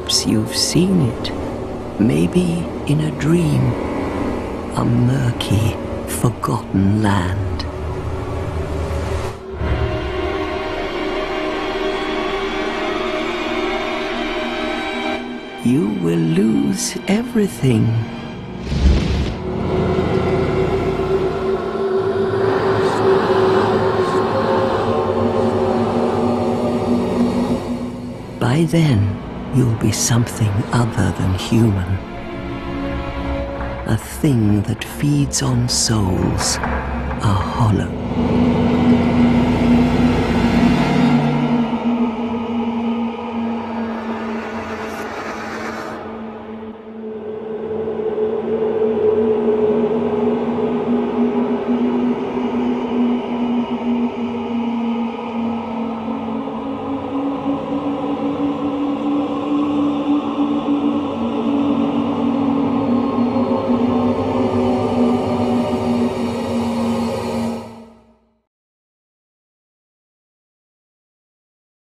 Perhaps you've seen it, maybe in a dream, a murky, forgotten land. You will lose everything. By then, you'll be something other than human. A thing that feeds on souls, a hollow.